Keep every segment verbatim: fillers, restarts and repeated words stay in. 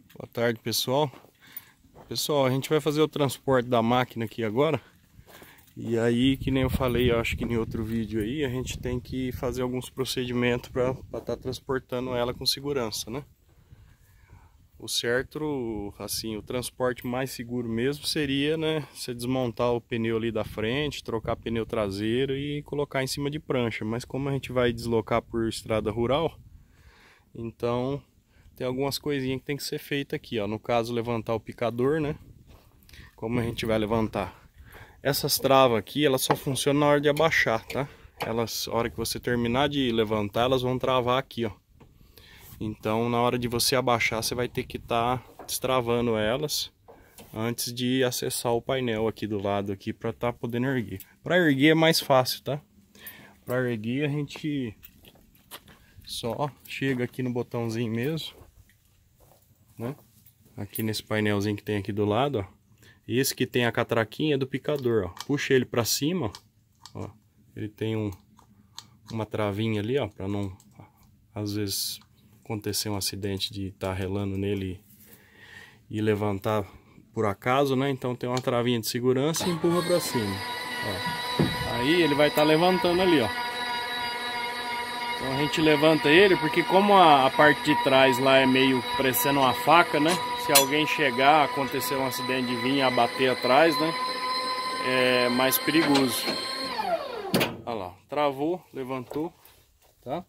Boa tarde, pessoal. Pessoal, a gente vai fazer o transporte da máquina aqui agora. E aí, que nem eu falei, eu acho que em outro vídeo aí, a gente tem que fazer alguns procedimentos para estar tá transportando ela com segurança, né? O certo, assim, o transporte mais seguro mesmo seria, né, você desmontar o pneu ali da frente, trocar pneu traseiro e colocar em cima de prancha. Mas como a gente vai deslocar por estrada rural, então tem algumas coisinhas que tem que ser feita aqui, ó. No caso, levantar o picador, né? Como a gente vai levantar? Essas travas aqui, elas só funcionam na hora de abaixar, tá? Elas, a hora que você terminar de levantar, elas vão travar aqui, ó. Então, na hora de você abaixar, você vai ter que estar tá destravando elas antes de acessar o painel aqui do lado aqui para estar tá podendo erguer. Para erguer é mais fácil, tá? Para erguer a gente só chega aqui no botãozinho mesmo, né? Aqui nesse painelzinho que tem aqui do lado, ó. Esse que tem a catraquinha é do picador, ó. Puxa ele para cima, ó. Ele tem um, uma travinha ali, ó, para não, às vezes, acontecer um acidente de estar tá relando nele e levantar por acaso, né? Então tem uma travinha de segurança e empurra para cima, ó. Aí ele vai estar tá levantando ali, ó. Então a gente levanta ele porque como a, a parte de trás lá é meio parecendo uma faca, né? Se alguém chegar, acontecer um acidente de vir abater atrás, né? É mais perigoso. Olha lá, travou, levantou, tá?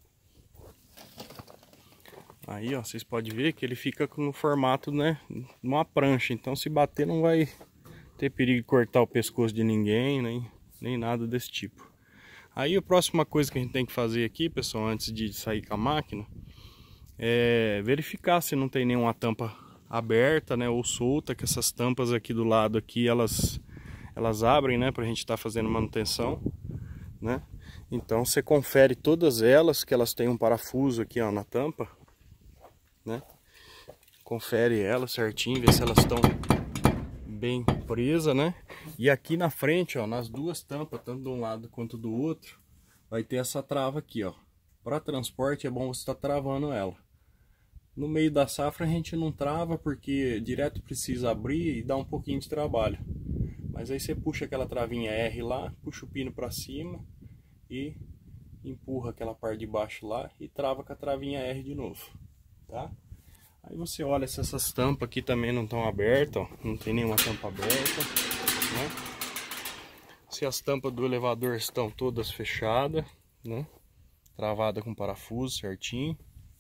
Aí, ó, vocês podem ver que ele fica no formato, né, numa prancha. Então, se bater, não vai ter perigo de cortar o pescoço de ninguém, nem, nem nada desse tipo. Aí, a próxima coisa que a gente tem que fazer aqui, pessoal, antes de sair com a máquina, é verificar se não tem nenhuma tampa aberta, né, ou solta, que essas tampas aqui do lado aqui, elas, elas abrem, né, pra gente estar tá fazendo manutenção, né. Então, você confere todas elas, que elas têm um parafuso aqui, ó, na tampa. Né? Confere elas certinho, vê se elas estão bem presas, né? E aqui na frente, ó, nas duas tampas, tanto de um lado quanto do outro, vai ter essa trava aqui, ó. Para transporte é bom você estar tá travando ela. No meio da safra a gente não trava porque direto precisa abrir e dá um pouquinho de trabalho. Mas aí você puxa aquela travinha R lá, puxa o pino para cima e empurra aquela parte de baixo lá e trava com a travinha R de novo. Tá? Aí você olha se essas tampas aqui também não estão abertas, ó, não tem nenhuma tampa aberta, né? Se as tampas do elevador estão todas fechadas, né? Travada com parafuso certinho.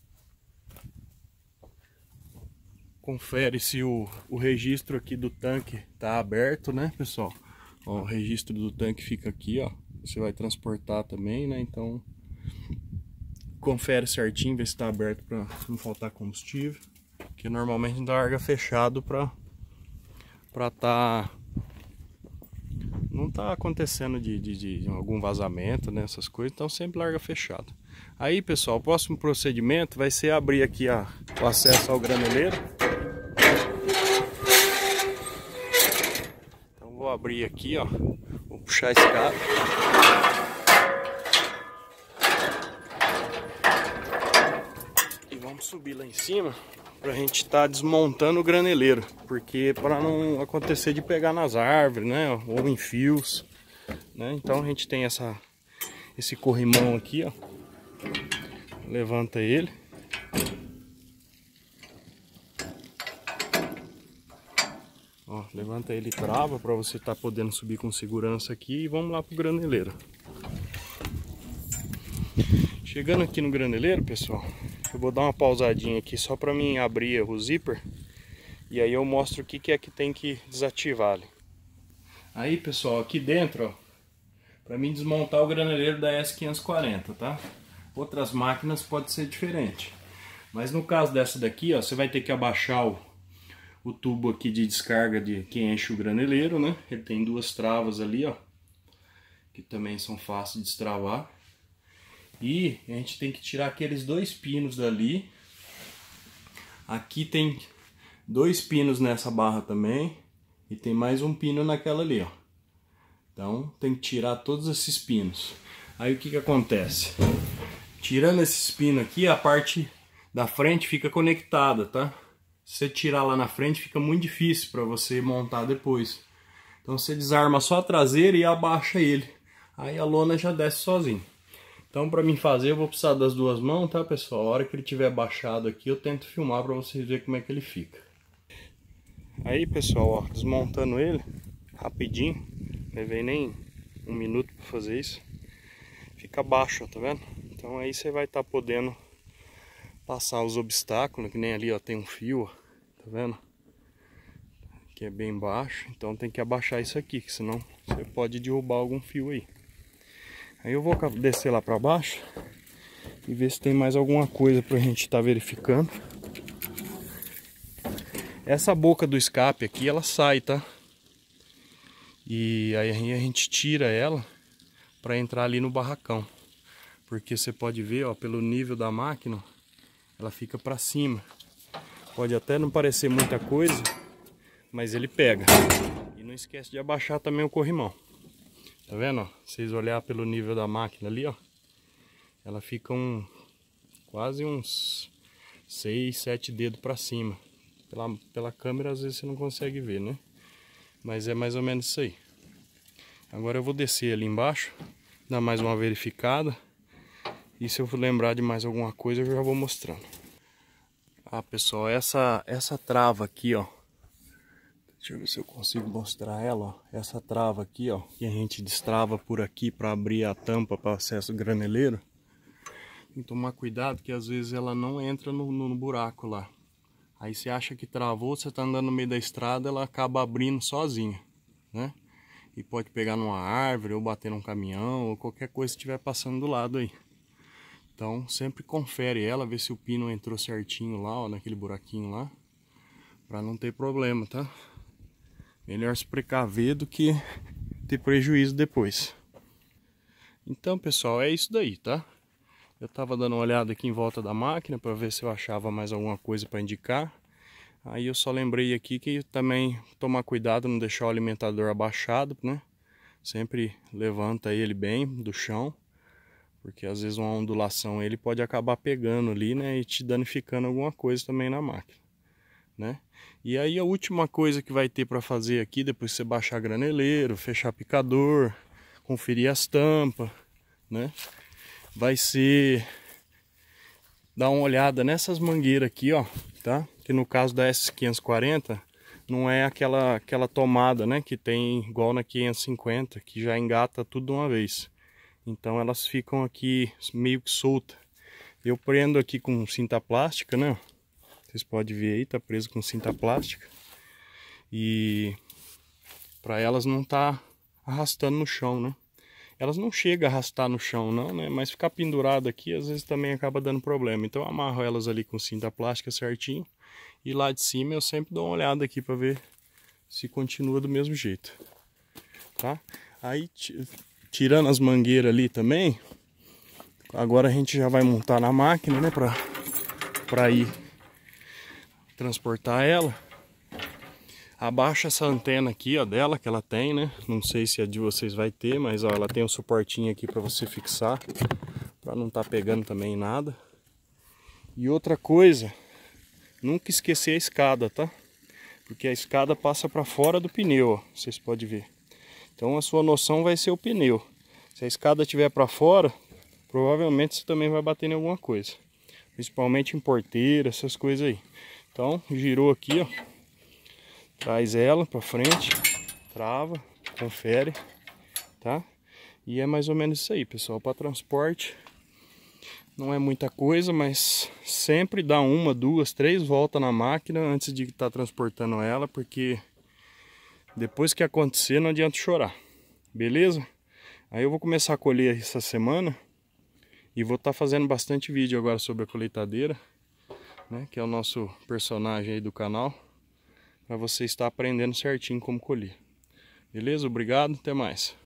Confere se o, o registro aqui do tanque está aberto, né, pessoal? Ó, o registro do tanque fica aqui, ó. Você vai transportar também, né? Então confere certinho, vê se está aberto para não faltar combustível, que normalmente a gente larga fechado para para tá não tá acontecendo de, de, de algum vazamento, né, essas coisas, então sempre larga fechado. Aí, pessoal, o próximo procedimento vai ser abrir aqui a, o acesso ao graneleiro. Então vou abrir aqui, ó, vou puxar esse cabo. Vamos subir lá em cima pra gente estar tá desmontando o graneleiro, porque para não acontecer de pegar nas árvores, né, ou em fios, né? Então a gente tem essa esse corrimão aqui, ó. Levanta ele. Ó, levanta ele e trava para você estar tá podendo subir com segurança aqui e vamos lá pro graneleiro. Chegando aqui no graneleiro, pessoal, eu vou dar uma pausadinha aqui só para mim abrir o zíper e aí eu mostro o que, que é que tem que desativar ali. Aí, pessoal, aqui dentro, ó, para mim desmontar o graneleiro da S quinhentos e quarenta, tá? Outras máquinas pode ser diferente, mas no caso dessa daqui, ó, você vai ter que abaixar o, o tubo aqui de descarga de que enche o graneleiro, né? Ele tem duas travas ali, ó, que também são fáceis de destravar. E a gente tem que tirar aqueles dois pinos dali. Aqui tem dois pinos nessa barra também. E tem mais um pino naquela ali, ó. Então tem que tirar todos esses pinos. Aí o que que acontece? Tirando esses pinos aqui, a parte da frente fica conectada, tá? se você tirar lá na frente fica muito difícil para você montar depois. Então você desarma só a traseira e abaixa ele. Aí a lona já desce sozinho. Então para mim fazer eu vou precisar das duas mãos, tá pessoal? A hora que ele tiver baixado aqui eu tento filmar para vocês verem como é que ele fica. Aí pessoal, ó, desmontando ele rapidinho, não levei nem um minuto para fazer isso. Fica baixo, ó, tá vendo? Então aí você vai estar tá podendo passar os obstáculos, que nem ali ó, tem um fio, ó, tá vendo? Que é bem baixo, então tem que abaixar isso aqui, que senão você pode derrubar algum fio aí. Aí eu vou descer lá para baixo e ver se tem mais alguma coisa pra gente estar tá verificando. Essa boca do escape aqui, ela sai, tá? E aí a gente tira ela para entrar ali no barracão. Porque você pode ver, ó, pelo nível da máquina, ela fica para cima. Pode até não parecer muita coisa, mas ele pega. E não esquece de abaixar também o corrimão. Tá vendo, ó? Vocês olhar pelo nível da máquina ali, ó. Ela fica um quase uns seis, sete dedos para cima. Pela, pela câmera às vezes você não consegue ver, né? Mas é mais ou menos isso aí. Agora eu vou descer ali embaixo, dar mais uma verificada. E se eu lembrar de mais alguma coisa eu já vou mostrando. Ah pessoal, essa, essa trava aqui, ó. Deixa eu ver se eu consigo mostrar ela, ó. Essa trava aqui, ó, que a gente destrava por aqui para abrir a tampa para acesso graneleiro. Tem que tomar cuidado que às vezes ela não entra no, no buraco lá. Aí você acha que travou, você tá andando no meio da estrada, ela acaba abrindo sozinha, né? E pode pegar numa árvore, ou bater num caminhão, ou qualquer coisa que estiver passando do lado aí. Então sempre confere ela, vê se o pino entrou certinho lá, ó, naquele buraquinho lá. Pra não ter problema, tá? Melhor se precaver do que ter prejuízo depois. Então pessoal, é isso daí, tá? Eu tava dando uma olhada aqui em volta da máquina para ver se eu achava mais alguma coisa para indicar. Aí eu só lembrei aqui que também tomar cuidado, não deixar o alimentador abaixado, né? Sempre levanta ele bem do chão, porque às vezes uma ondulação ele pode acabar pegando ali, né? E te danificando alguma coisa também na máquina, né? E aí a última coisa que vai ter para fazer aqui, depois que você baixar graneleiro, fechar picador, conferir as tampas, né? Vai ser dar uma olhada nessas mangueiras aqui, ó, tá? Que no caso da S quinhentos e quarenta não é aquela aquela tomada, né, que tem igual na quinhentos e cinquenta, que já engata tudo de uma vez. Então elas ficam aqui meio que soltas. Eu prendo aqui com cinta plástica, né? Vocês podem ver aí, tá preso com cinta plástica. E para elas não tá arrastando no chão, né? Elas não chegam a arrastar no chão não, né? Mas ficar pendurado aqui às vezes também acaba dando problema. Então eu amarro elas ali com cinta plástica certinho. E lá de cima eu sempre dou uma olhada aqui para ver se continua do mesmo jeito. Tá? Aí tirando as mangueiras ali também. Agora a gente já vai montar na máquina, né? Pra, pra ir transportar ela. Abaixa essa antena aqui, ó, dela, que ela tem, né? Não sei se a de vocês vai ter, mas ó, ela tem um suportinho aqui para você fixar, para não tá pegando também nada. E outra coisa, nunca esquecer a escada, tá? Porque a escada passa para fora do pneu, ó, vocês podem ver. Então a sua noção vai ser o pneu. Se a escada estiver para fora, provavelmente você também vai bater em alguma coisa. Principalmente em porteira, essas coisas aí. Então, girou aqui, ó. Traz ela para frente, trava, confere, tá? E é mais ou menos isso aí, pessoal. Para transporte não é muita coisa, mas sempre dá uma, duas, três voltas na máquina antes de estar transportando ela, porque depois que acontecer não adianta chorar, beleza? Aí eu vou começar a colher essa semana e vou estar fazendo bastante vídeo agora sobre a colheitadeira, né? Que é o nosso personagem aí do canal. Para você estar aprendendo certinho como colher. Beleza? Obrigado, até mais.